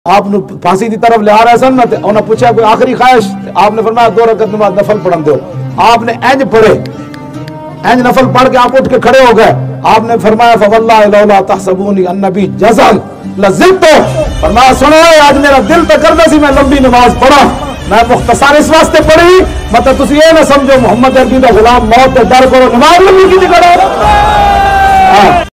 आपने फांसी की तरफ ले आ रहे सन ना, उन्हें पूछा कोई आखिरी ख्वाहिश, आपने फरमाया 2 रकअत नमाज नफल पढ़न दो। आपने इंज पढ़े, इंज नफल पढ़ के आप उठ के खड़े हो गए। आपने फरमाया फवल्लाहि लौला तहसबूनी अन्नबी जज़ल लज़िब्तु, फरमाया सुनो आज मेरा दिल तो करदा सी मैं लंबी नमाज पढ़ा, मैं मुख्तसर इस वास्ते पढ़ी मतलब तुसी ये ना समझो मोहम्मद अरबी दा गुलाम मौत ते डर करो नमाज लंबी की करो।